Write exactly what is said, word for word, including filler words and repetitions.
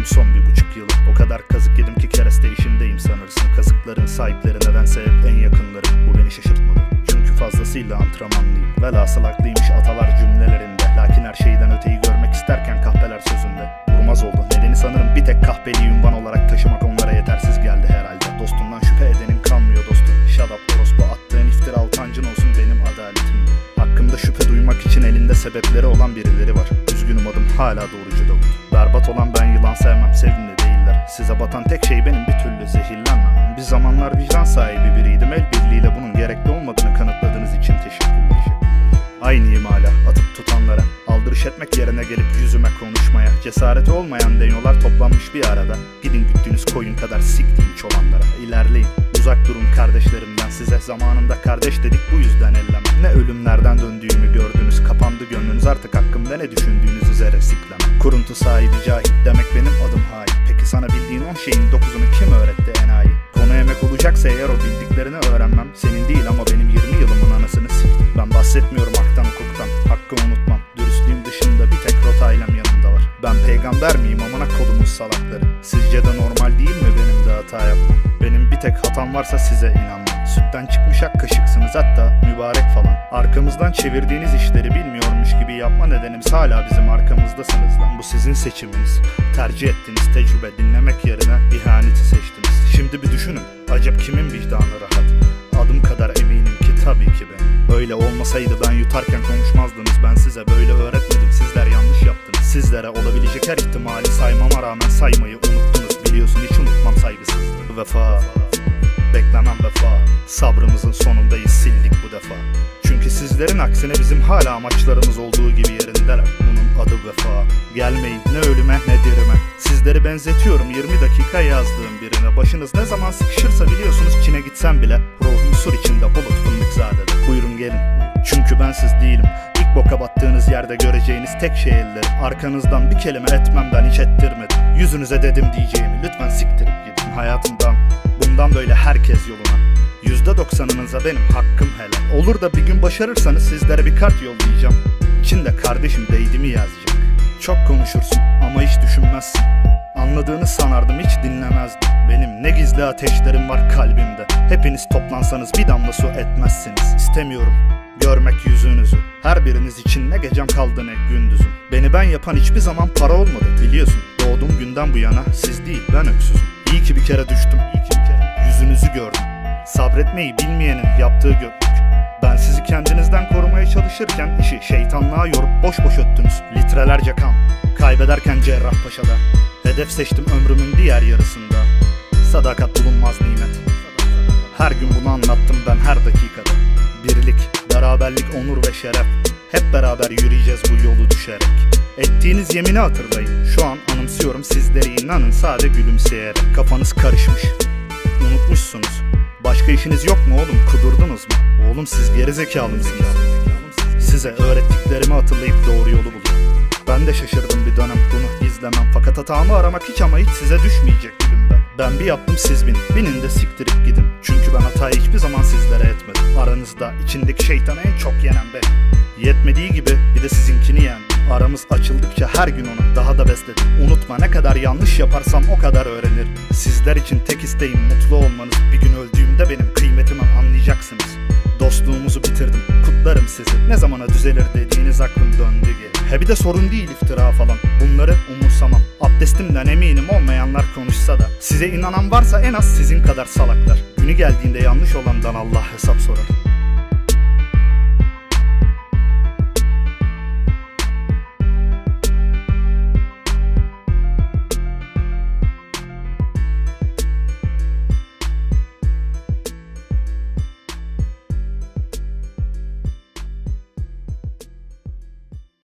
geçtim son bir buçuk yılı. O kadar kazık yedim ki kereste işindeyim sanırsın. Kazıkların sahipleri nedense hep en yakınları. Bu beni şaşırtmadı, çünkü fazlasıyla antrenmanlıyım. Velhasıl haklıymış atalar cümlelerinde. Lakin her şeyden öteyi görmek isterken kahpeler sözünde. Vurmaz oldu, nedeni sanırım bir tek kahpeliği ünvan olarak taşımak onlara yetersiz geldi herhalde. Dostundan şüphe edenin kanmıyor dostum. Shut up orospu, attığın iftira utancın olsun benim adaletimde. Hakkımda şüphe duymak için elinde sebepleri olan birileri var. Üzgünüm, adım hala doğrucu Davut. Berbat olan ben, yılan sevmem, sevimli değiller. Size batan tek şey benim bir türlü zehirlenmem. Bir zamanlar vicdan sahibi biriydim, el birliğiyle bunun gerekli olmadığını kanıtladığınız için teşekkürler. Aynıyım hala atıp tutanlara, aldırış etmek yerine gelip yüzüme konuşmaya. Cesareti olmayan deniyorlar toplanmış bir arada. Gidin güttüğünüz koyun kadar siktiğim çobanlara. İlerleyin, uzak durun kardeşlerimden. Size zamanında kardeş dedik, bu yüzden elleme. Ne ölümlerden döndüğümü gördünüz, kapandı gönlünüz, artık hakkımda ne düşündüğünüz üzere sikleme. Kuruntu sahibi cahil demek benim adım hain. Peki sana bildiğin on şeyin dokuzunu kim öğretti enayi? Konu emek olacaksa eğer o bildiklerini öğrenmem senin değil ama benim yirmi yılımın anasını siktim. Ben bahsetmiyorum haktan hukuktan, hakkı unutmam. Dürüstlüğüm dışında bir tek rot ailem yanımda var. Ben peygamber miyim amına kodumun salakları? Sizce de normal değil mi benim de hata yapmam? Benim bir tek hatam varsa size inanmam. Sütten çıkmış ak kaşıksınız, hatta mübarek falan. Arkamızdan çevirdiğiniz işleri bilmiyormuş gibi yapma nedenimiz hala bizim arkamızdasınız lan. Bu sizin seçiminiz. Tercih ettiğiniz tecrübe dinlemek yerine ihaneti seçtiniz. Şimdi bir düşünün, acaba kimin vicdanı rahat? Adım kadar eminim ki tabii ki benim. Öyle olmasaydı ben yutarken konuşmazdınız. Ben size böyle öğretmedim, sizler yanlış yaptınız. Sizlere olabilecek her ihtimali saymama rağmen saymayı unuttunuz. Biliyorsun hiç unutmam saygısızlığı. Vefa, beklemem vefa. Sabrımızın sonundayız, sildik bu defa. Çünkü sizlerin aksine bizim hala amaçlarımız olduğu gibi yerindeler. Bunun adı vefa. Gelmeyin ne ölüme ne dirime. Sizleri benzetiyorum yirmi dakika yazdığım birine. Başınız ne zaman sıkışırsa biliyorsunuz Çin'e gitsem bile ruhum sur içinde bulut fındıkzade'de. Buyurun gelin, çünkü ben siz değilim. İlk boka battığınız yerde göreceğiniz tek şey elleri. Arkanızdan bir kelime etmem, ben hiç ettirmedim. Yüzünüze dedim diyeceğimi, lütfen siktirip gidin hayatımdan. Bundan böyle herkes yoluna. Yüzde doksanınıza benim hakkım helal. Olur da bir gün başarırsanız sizlere bir kart yollayacağım. İçinde kardeşim değdi mi yazacak. Çok konuşursun ama hiç düşünmezsin. Anladığını sanardım, hiç dinlemezdim. Benim ne gizli ateşlerim var kalbimde. Hepiniz toplansanız bir damla su etmezsiniz. İstemiyorum görmek yüzünüzü. Her biriniz için ne gecem kaldı ne gündüzüm. Beni ben yapan hiçbir zaman para olmadı biliyorsun. Doğduğum günden bu yana siz değil ben öksüzüm. İyi ki bir kere düştüm, iyi ki bir kere yüzünüzü gördüm. Sabretmeyi bilmeyenin yaptığı göklük. Ben sizi kendinizden korumaya çalışırken işi şeytanlığa yorup boş boş öttünüz. Litrelerce kan kaybederken Cerrahpaşa'da. Hedef seçtim ömrümün diğer yarısında. Sadakat bulunmaz nimet. Her gün bunu anlattım ben her dakikada. Birlik, beraberlik, onur ve şeref. Hep beraber yürüyeceğiz bu yolu düşerek. Ettiğiniz yemini hatırlayın. Şu an anımsıyorum sizleri, inanın sade gülümseyerek. Kafanız karışmış, unutmuşsunuz. Başka işiniz yok mu oğlum, kudurdunuz mu? Oğlum siz gerizekalı mısınız? Size öğrettiklerimi hatırlayıp doğru yolu bulun. Ben de şaşırdım bir dönem, bunu izlemem. Fakat hatamı aramak hiç ama hiç size düşmeyecek gülüm ben. Ben bir yaptım siz bin, binin de siktirip gidin. Çünkü ben hatayı hiçbir zaman sizlere etmedim. Aranızda içindeki şeytanı en çok yenen benim. Yetmediği gibi bir de sizinkini yendim. Aramız açıldıkça her gün onu daha da besledim. Unutma, ne kadar yanlış yaparsam o kadar öğrenirim. Sizler için tek isteğim mutlu olmanız. Bir gün öldüğümde benim kıymetimi anlayacaksınız. Dostluğumuzu bitirdim, kutlarım sizi. Ne zamana düzelir dediğiniz aklım döndü geri. He bir de sorun değil iftira falan, bunları umursamam. Abdestimden eminim olmayanlar konuşsa da. Size inanan varsa en az sizin kadar salaklar. Günü geldiğinde yanlış olandan Allah hesap sorar.